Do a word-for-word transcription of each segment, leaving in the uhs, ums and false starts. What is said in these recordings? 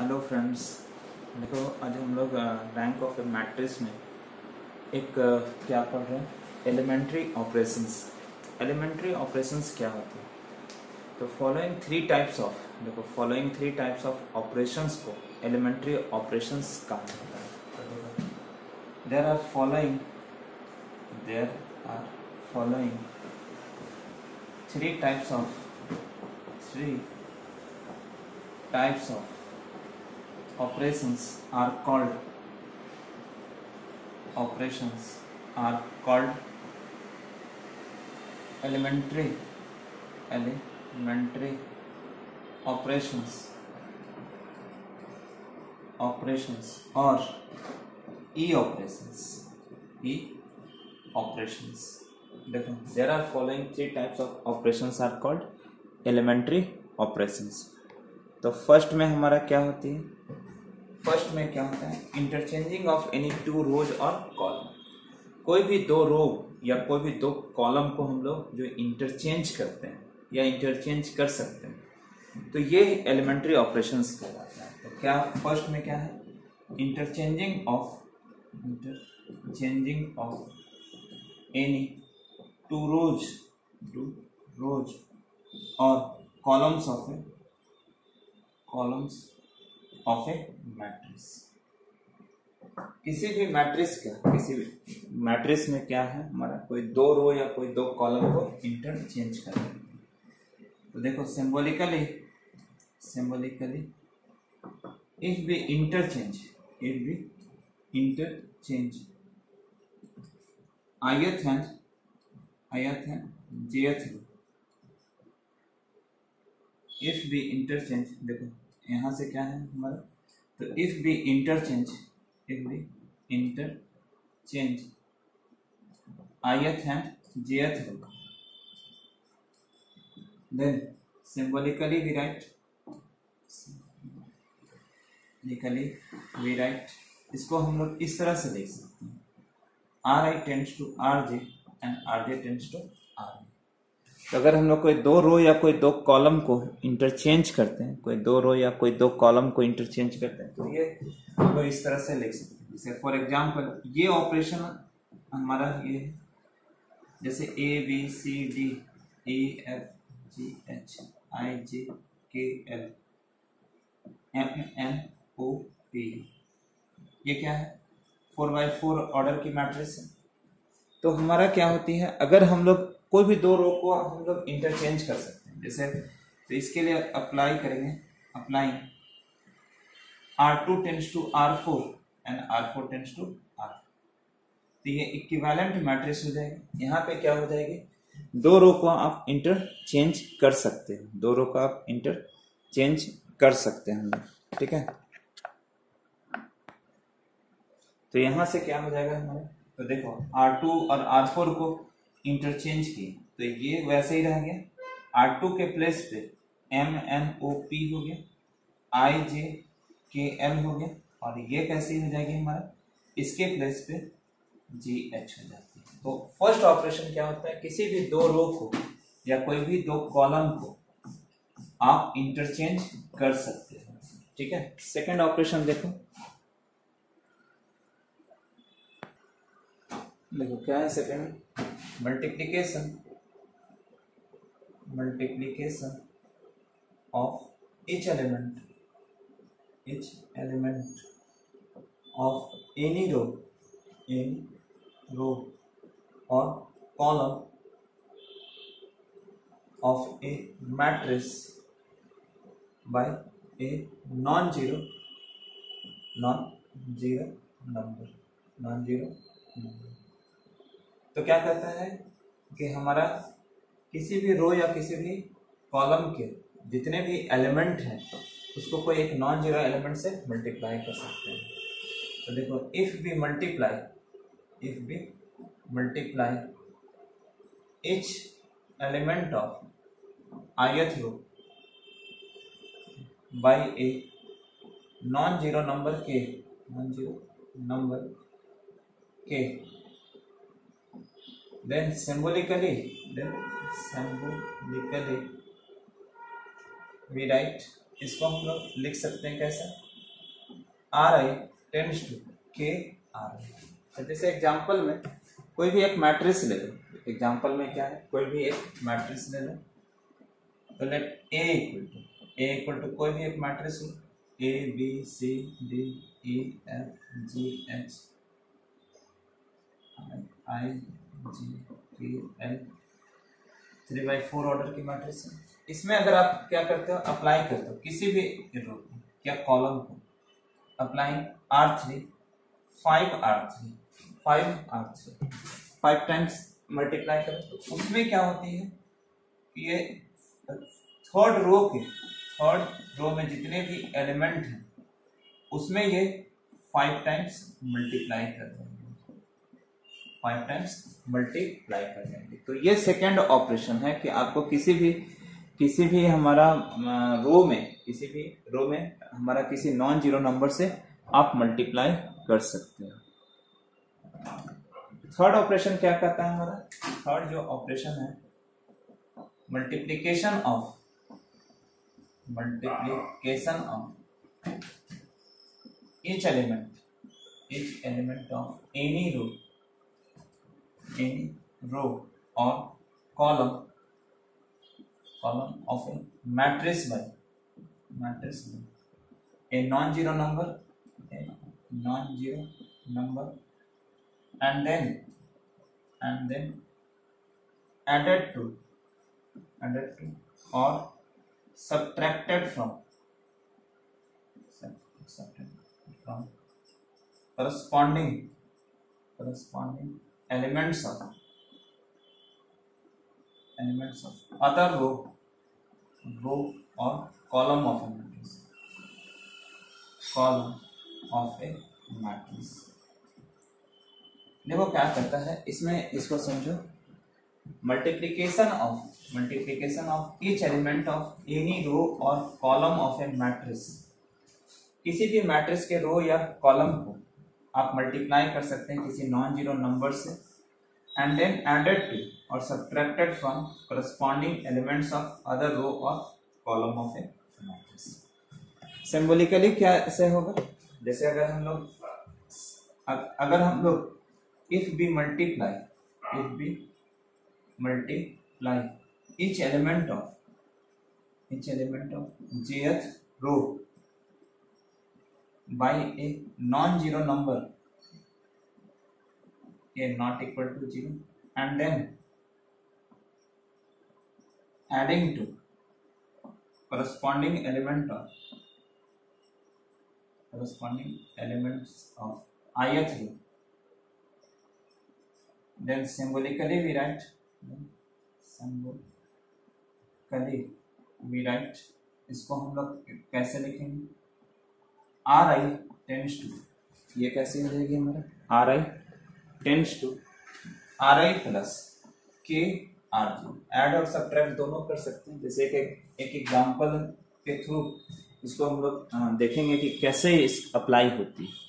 Hello friends. देखो आज हम लोग रैंक ऑफ ए मैट्रिक्स में एक अ, क्या पढ़ रहे हैं, एलिमेंट्री ऑपरेशंस। एलिमेंट्री ऑपरेशंस क्या होते हैं? तो फॉलोइंग थ्री टाइप्स ऑफ देखो following three types of operations को एलिमेंट्री ऑपरेशंस कहा जाता है। There are following there are following three types of three types of operations are called operations are called elementary elementary operations operations or e operations e operations देखो there are following three types of operations are called elementary operations। तो first में हमारा क्या होती है, first में क्या होता है, interchanging of any two rows और कॉलम। कोई भी दो रो या कोई भी दो कॉलम को हम लोग जो इंटरचेंज करते हैं या इंटरचेंज कर सकते हैं, तो ये एलिमेंट्री ऑपरेशंस कहलाता है। तो क्या फर्स्ट में क्या है, interchanging of interchanging of any two rows two rows और columns of a columns of a matrix. किसी भी मैट्रिक्स का किसी भी मैट्रिक्स में क्या है, हमारा कोई दो रो या कोई दो कॉलम को इंटरचेंज कर रहे हैं। तो देखो symbolically symbolically if we interchange if we interchange ith and ith and jth row, if we interchange, देखो यहाँ से क्या है हमारा, तो if we interchange if we interchange ith and jth row, then symbolically we write symbolically we write इसको हम लोग इस तरह से देख सकते हैं, R I tends to R J and R J tends to R. तो अगर हम लोग कोई दो रो या कोई दो कॉलम को इंटरचेंज करते हैं, कोई दो रो या कोई दो कॉलम को इंटरचेंज करते हैं, तो ये हम लोग इस तरह से लिख सकते हैं। जैसे फॉर एग्जांपल ये ऑपरेशन हमारा ये है, जैसे A B C D E F G H I J K L M N O P, ये क्या है, फोर बाई फोर ऑर्डर की मैट्रिक्स है। तो हमारा क्या होती है, अगर हम लोग कोई भी दो रो को हम लोग इंटरचेंज कर सकते हैं, जैसे तो इसके लिए अप्लाई करेंगे, apply R two tends to R four and R four tends to R, तो ये इक्विवेलेंट मैट्रिक्स हो जाएगी। यहाँ पे क्या हो जाएगी, दो रो को आप इंटरचेंज कर सकते हैं, दो रो को आप इंटरचेंज कर सकते हैं हम लोग, ठीक है। तो यहाँ से क्या हो जाएगा हमारा, तो देखो आर टू और आर फोर को इंटरचेंज किए, तो ये वैसे ही रहेंगे, आर टू के प्लेस पे एम एन ओ पी हो गया, आई जे के एल हो गया, और ये कैसी हो जाएगी हमारा, इसके प्लेस पे जी एच हो जाती है। तो फर्स्ट ऑपरेशन क्या होता है, किसी भी दो रो को या कोई भी दो कॉलम को आप इंटरचेंज कर सकते हैं, ठीक है। सेकेंड ऑपरेशन देखो, देखो क्या है second, multiplication multiplication of each element each element of any row any row और column of a matrix by a non zero non zero number non zero number. तो क्या कहता है कि हमारा किसी भी रो या किसी भी कॉलम के जितने भी एलिमेंट हैं उसको कोई एक नॉन जीरो एलिमेंट से मल्टीप्लाई कर सकते हैं। तो देखो if we multiply if we multiply each element of ith row by a non zero number के नॉन जीरो नंबर के, then symbolically then symbolically we write, इसको हम लोग लिख सकते हैं कैसे, R I tends to K R I. तो जैसे एग्जांपल में कोई भी एक मैट्रिक्स ले लो, एग्जांपल में क्या है, कोई भी एक मैट्रिक्स ले लो, तो let A equal to A equal to कोई भी एक मैट्रिक्स हो, A B C D E F G H I G K L three by four order की मैट्रिक्स है। इसमें अगर आप क्या करते हो, अप्लाई करते हो किसी भी रो को या कॉलम को, applying R three five R three five R three five times multiply करो, तो उसमें क्या होती है कि ये थर्ड रो के थर्ड रो में जितने भी एलिमेंट हैं उसमें ये फाइव टाइम्स मल्टीप्लाई कर देंगे, फाइव टाइम्स मल्टीप्लाई कर देंगे। तो ये सेकेंड ऑपरेशन है कि आपको किसी भी किसी भी हमारा रो में किसी भी रो में हमारा किसी नॉन जीरो नंबर से आप मल्टीप्लाई कर सकते हैं। थर्ड ऑपरेशन क्या करता है हमारा, थर्ड जो ऑपरेशन है multiplication of multiplication of each element each element of any row any row or column column of a matrix by matrix by a non-zero number a non-zero number and then and then added to added to or subtracted from subtracted from corresponding corresponding elements of elements of other row row or column of a matrix column of a matrix। देखो क्या करता है इसमें, इसको समझो, multiplication of multiplication of each element of any row और column of a matrix. किसी भी मैट्रिक्स के रो या कॉलम को आप मल्टीप्लाई कर सकते हैं किसी नॉन जीरो नंबर से, एंड देन एडेड टू और subtracted from corresponding elements of other row और column of a matrix. Symbolically क्या ऐसे होगा, जैसे अगर हम लोग अगर हम लोग if we multiply if we multiply each element of each element of jth row by a non-zero number a not equal to zero and then adding to corresponding element of corresponding elements of ith row, then symbolically we write symbolically we write इसको हम लोग कैसे लिखेंगे, are I tends to, ये कैसे हो जाएगी हमारा, R I tends to R I plus K R G. Add और सब्ट्रैक्ट दोनों कर सकते हैं, जैसे कि एक एग्जांपल के थ्रू इसको हम लोग देखेंगे कि कैसे इस अप्लाई होती है।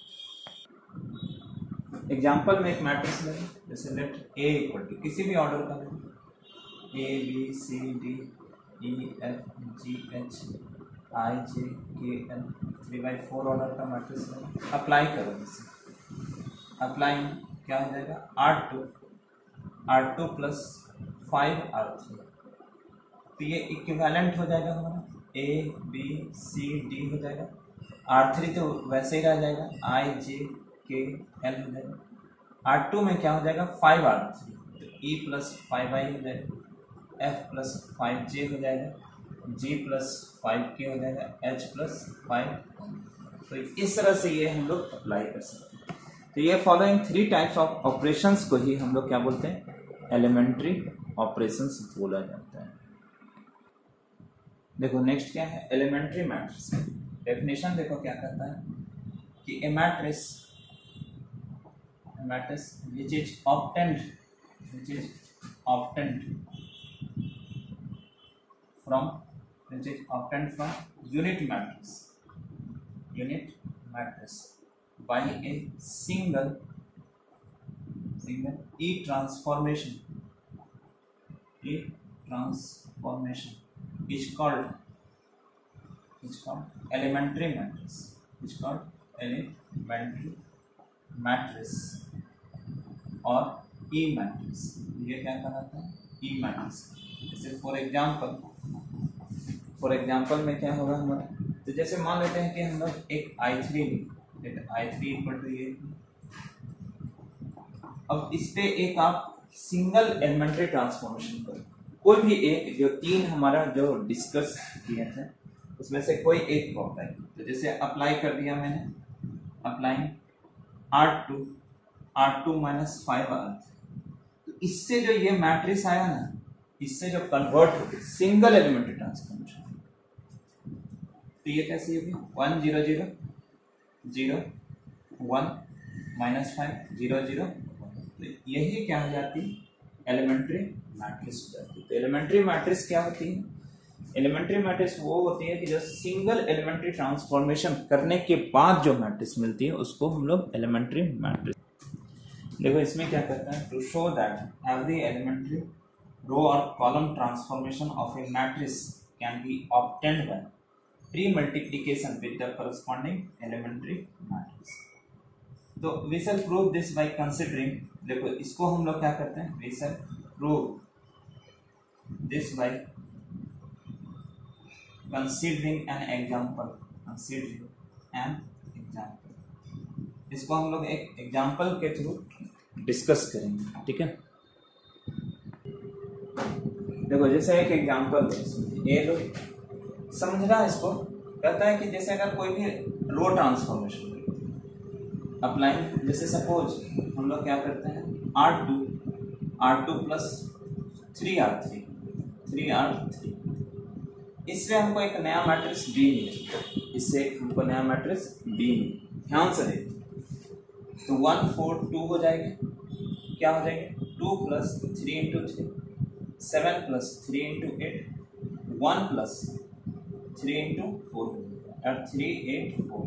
एग्जांपल में एक मैट्रिक्स लें, जैसे लेट ए इक्वल टू किसी भी ऑर्डर का लें, A B C D E F G H I J K L three by four order का मैट्रिक्स लें, अप्लाई करो इसे। अप्लाई क्या हो जाएगा, R two R two plus five R three, तो ये इक्विवेलेंट हो जाएगा हमारा, ए बी सी डी हो जाएगा, आर थ्री तो वैसे ही रह जाएगा, आई जे के एल हो जाएगा, आर टू में क्या हो जाएगा फाइव आर थ्री, तो ई प्लस फाइव आई हो जाएगा, एफ प्लस फाइव जे हो जाएगा, जी प्लस फाइव के हो जाएगा, एच प्लस फाइव। तो इस तरह से ये हम लोग अप्लाई कर सकते हैं। तो ये following three types of operations को ही हम लोग क्या बोलते हैं, एलिमेंट्री ऑपरेशंस बोला जाता है। देखो नेक्स्ट क्या है, एलिमेंट्री मैट्रिक्स। डेफिनेशन देखो क्या करता है कि a matrix matrix which is obtained which is obtained from which is obtained from unit matrix unit matrix by a single single E transformation E transformation is called is called elementary matrix is called elementary matrix और E matrix, ये क्या कहलाता है? E matrix. जैसे for example for example में क्या होगा हमारा, तो जैसे मान लेते हैं कि हम लोग एक I three I three equal to ये, अब इस पे एक आप सिंगल एलिमेंट्री ट्रांसफॉर्मेशन करो, कोई भी एक, जो तीन हमारा जो डिस्कस किए थे उसमें से कोई एक को अप्लाई। तो जैसे अप्लाई कर दिया मैंने, applying R two R two minus five R, तो इससे जो ये मैट्रिक्स आया ना, इससे जो कन्वर्ट हो गया सिंगल एलिमेंट्री ट्रांसफॉर्मेशन, तो ये कैसी होगी? One zero zero zero one minus five zero zero, तो यही क्या हो जाती है? एलिमेंट्री मैट्रिक्स हो जाती है। तो एलिमेंट्री मैट्रिक्स क्या होती है? एलिमेंट्री मैट्रिक्स वो होती है कि जो सिंगल एलिमेंट्री ट्रांसफॉर्मेशन करने के बाद जो मैट्रिक्स मिलती है उसको हम लोग एलिमेंट्री मैट्रिक्स। देखो इसमें क्या करता है, to show that every elementary row और column transformation of a matrix can be obtained by pre multiplication with the corresponding elementary matrix. तो we shall prove this by considering, देखो इसको हम लोग क्या करते हैं, we shall prove this by considering an example, considering an example. इसको हम लोग एक एग्जांपल के थ्रू डिस्कस करेंगे, ठीक है। देखो जैसे एक एग्जांपल ये लो, समझ रहा है इसको, कहता है कि जैसे अगर कोई भी रो ट्रांसफॉर्मेशन अप्लाइंग, जैसे सपोज हम लोग क्या करते हैं, R two R two plus three R three three R three, इससे हमको एक नया मैट्रिक्स बी मिले, इससे हमको नया मैट्रिक्स बी मिले, ध्यान से देखिए। तो वन फोर टू हो जाएगा, क्या हो जाएगा? Two plus three into three, seven plus three into eight, one plus three into four और थ्री एट फोर,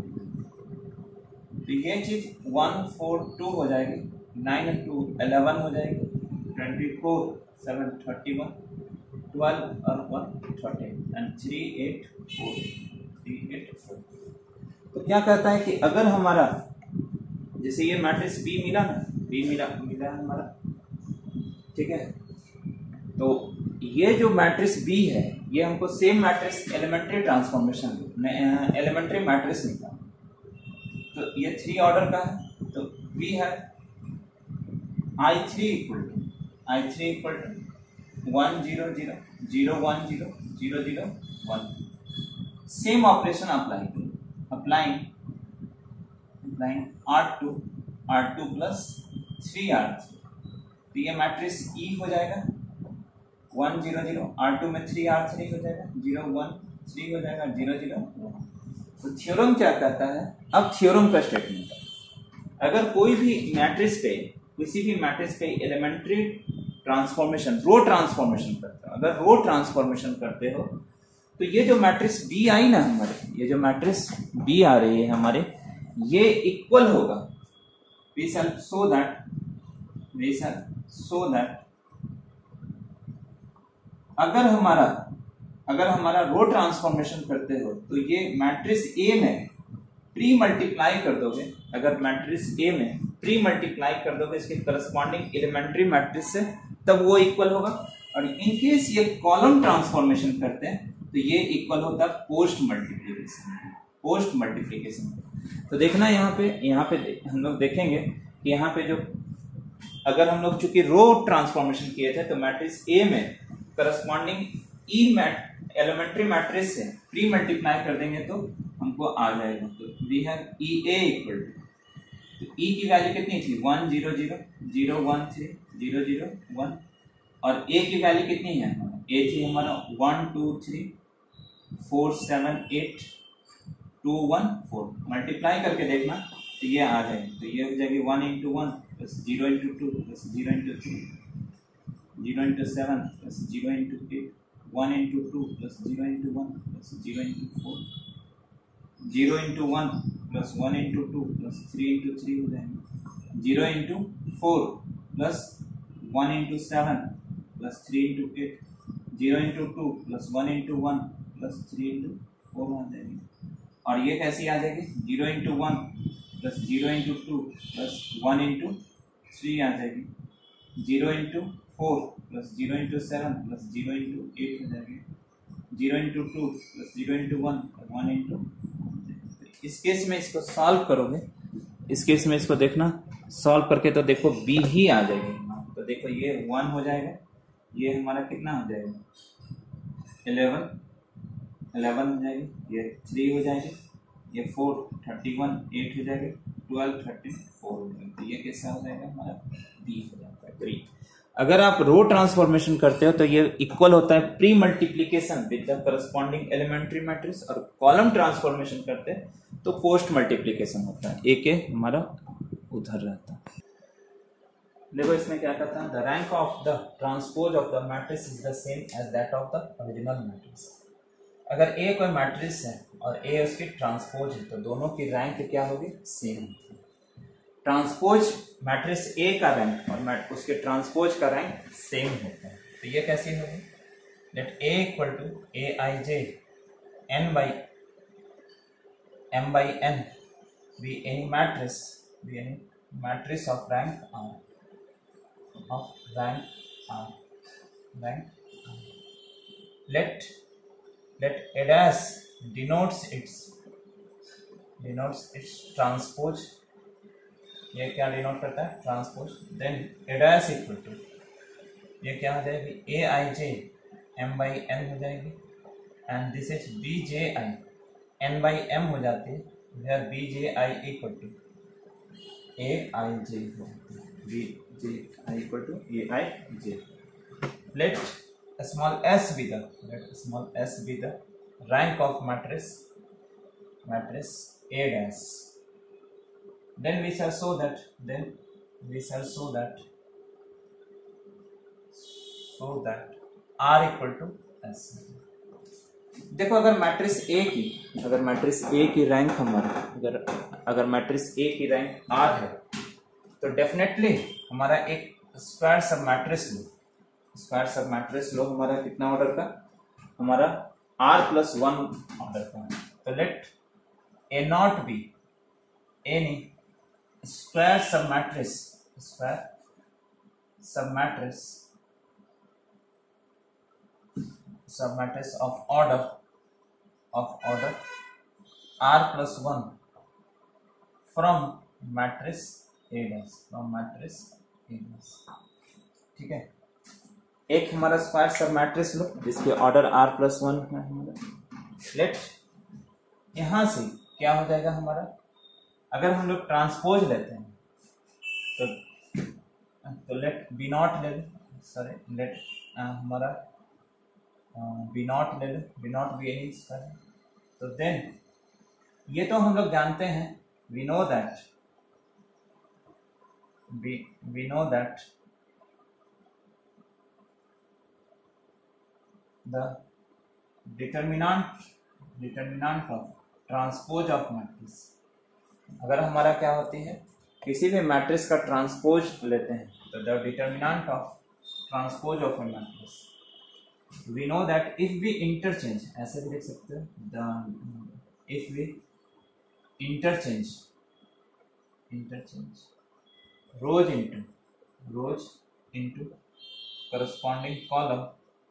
तो ये चीज वन फोर टू हो जाएगी, नाइन टू इलेवन हो जाएगी, twenty four seven thirty one, twelve और one thirteen and three eight four three eight four. तो क्या कहता है कि अगर हमारा जैसे ये मैट्रिक्स बी मिला ना, बी मिला मिला हमारा, ठीक है, तो ये जो मैट्रिक्स बी है ये हमको same matrix elementary transformation elementary matrix निकाला, तो ये थ्री ऑर्डर का है, तो वी है I three equal to I three equal to one zero zero zero one zero zero zero one. Same operation apply करें, applying applying R two R two plus three R three, तो ये matrix E हो जाएगा, one zero zero R two में three R three हो जाएगा, zero one three हो जाएगा, जीरो जीरो वन। तो थ्योरम क्या कहता है, अब थ्योरम का स्टेटमेंट है, अगर कोई भी मैट्रिक्स पे किसी भी मैट्रिक्स पे एलिमेंट्री ट्रांसफॉर्मेशन रो ट्रांसफॉर्मेशन करते हो, अगर रो ट्रांसफॉर्मेशन करते हो तो ये जो मैट्रिक्स बी आई ना हमारे, ये जो मैट्रिक्स बी आ रही है हमारे, ये इक्वल होगा, we shall show that we shall show that अगर हमारा अगर हमारा रो ट्रांसफॉर्मेशन करते हो तो ये मैट्रिक्स ए में प्री मल्टीप्लाई कर दोगे, अगर मैट्रिक्स ए में प्री मल्टीप्लाई कर दोगे इसके करस्पॉन्डिंग एलिमेंट्री मैट्रिक्स से, तब वो इक्वल होगा। और इन केस ये कॉलम ट्रांसफॉर्मेशन करते हैं तो ये इक्वल होता है पोस्ट मल्टीप्लिकेशन, पोस्ट मल्टीप्लिकेशन। तो देखना यहाँ पे यहाँ पे हम लोग देखेंगे कि यहाँ पे जो अगर हम लोग चूंकि रो ट्रांसफॉर्मेशन किए थे तो मैट्रिक्स ए में corresponding E mat elementary matrix से प्री मल्टीप्लाई कर देंगे तो हमको आ जाएगा। तो we have E A equal to, तो ई की वैल्यू कितनी थी, one zero zero zero one three zero zero one, और ए की वैल्यू कितनी है, ए थी हमारा one two three four seven eight two one four, multiply करके देखना तो ये आ जाएगी, तो ये हो जाएगी one into one plus zero into two plus zero into three zero into seven plus zero into eight, one into two plus zero into one plus zero into four, zero into one plus one into two plus three into three हो जाएंगे, zero into four plus one into seven plus three into eight, zero into two plus one into one plus three into four आ जाएंगे, और ये कैसी आ जाएगी, zero into one plus zero into two plus one into three आ जाएगी, zero into four plus zero into seven plus zero into eight हो जाएगी, zero into two plus zero into one one into. इस case में इसको solve करोगे, इस case में इसको देखना सॉल्व करके तो देखो बी ही आ जाएगी। तो देखो ये वन हो जाएगा, ये हमारा कितना हो जाएगा, इलेवन इलेवन हो जाएगी, ये थ्री हो जाएगी, ये फोर थर्टी वन, एट हो जाएगी, ट्वेल्व थर्टीन फोर हो जाएगी। तो ये कैसा हो जाएगा हमारा, बी हो जाता है थ्री। अगर आप रो ट्रांसफॉर्मेशन करते हो तो ये इक्वल होता है pre multiplication with the corresponding elementary matrix, और कॉलम ट्रांसफॉर्मेशन करते हैं तो पोस्ट मल्टीप्लीकेशन होता है, ए के हमारा उधर रहता है। देखो इसमें क्या कहता है, the rank of the transpose of the matrix is the same as that of the original matrix. अगर ए कोई मैट्रिक्स है और ए उसकी ट्रांसपोज है तो दोनों की रैंक क्या होगी, सेम होगी। ट्रांसपोज मैट्रिक्स ए का रैंक और उसके ट्रांसपोज का रैंक सेम होता है, तो ये कैसी होगी, let A equal to A I J N by M by N be any matrix be any matrix of rank R of rank R rank let let A dash denotes its denotes its transpose, ये क्या denote करता है, transpose. Then A dash equal to ये क्या हो जाएगी, A I J M by N हो जाएगी, and this is B J I N by M हो जाती है, where B J I equal to A I J हो जाती है, B J I equal to A I J. Let small s be the let small s be the rank of matrix matrix A dash. Then we shall show that then we shall show that show that R equal to S. देखो अगर matrix A की अगर matrix A की rank हमारा अगर अगर matrix A की rank R है तो डेफिनेटली हमारा एक स्क्वायर सब मैट्रिक्स लो स्क्वायर सब मैट्रिक्स लो हमारा कितना ऑर्डर का, हमारा आर प्लस वन ऑर्डर का। तो let A naught be any square sub matrix square sub matrix sub matrix of order of order R plus one from matrix A dash from matrix A dash. ठीक है, एक हमारा square sub matrix लो जिसके order R plus one है हमारा। Late यहां से क्या हो जाएगा हमारा, अगर हम लोग ट्रांसपोज लेते हैं तो तो लेट बी नॉट ले लो, सॉरी लेट हमारा बी नॉट ले लो, B naught be any square. तो देन ये तो हम लोग जानते हैं, we know that we we know that the determinant determinant of transpose of matrix। अगर हमारा क्या होती है, किसी भी मैट्रिक्स का ट्रांसपोज लेते हैं तो the determinant of transpose of a matrix we know that if we interchange, ऐसे भी लिख सकते हैं the if we interchange interchange rows into rows into corresponding column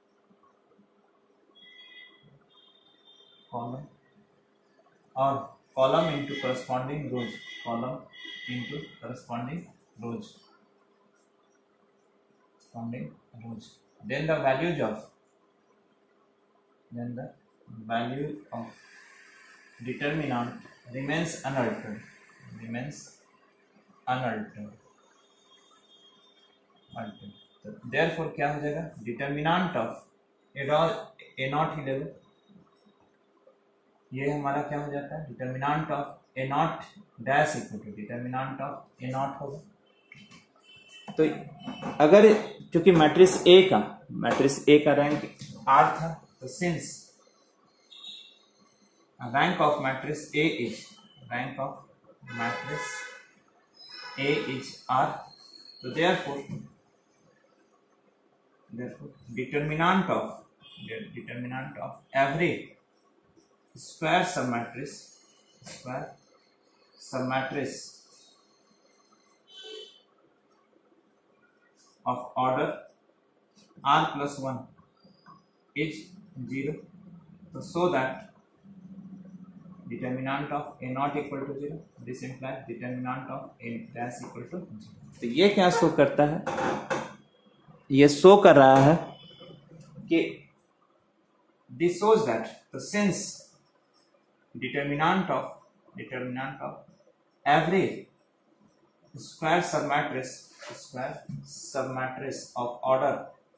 column और column into corresponding rows column into corresponding rows corresponding rows, then the values of then the value of determinant remains unaltered remains unaltered altered। तो therefore क्या हो जाएगा, determinant of a a naught ही ले लो, ये हमारा क्या हो जाता है, determinant of A naught dash equal to determinant of A naught होगा। तो अगर क्योंकि मैट्रिक्स ए का मैट्रिक्स ए का रैंक आर था, तो since rank of matrix A is rank of matrix A is R, तो therefore therefore determinant of determinant of every square submatrix square submatrix of order r plus one is zero. So show that determinant of a not equal to zero. This implies determinant of a dash equal to zero. तो ये क्या show करता है? ये show कर रहा है कि this shows that the since determinant of determinant of every square submatrix square submatrix of order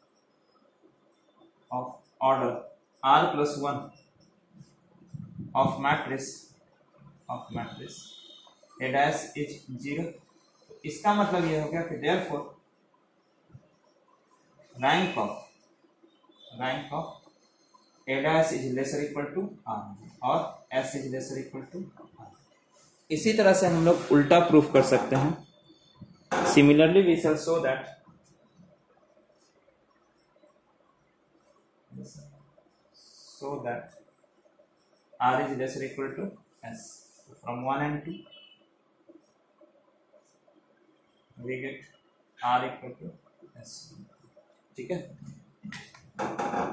of order r plus one of matrix of matrix a dash is zero. इसका मतलब ये हो गया कि therefore rank of rank of a dash is lesser equal to r और s is lesser equal to r. इसी तरह से हम लोग उल्टा प्रूफ कर सकते हैं. Similarly we shall show that so that r is lesser equal to s. So from one and two we get r equal to s. ठीक है.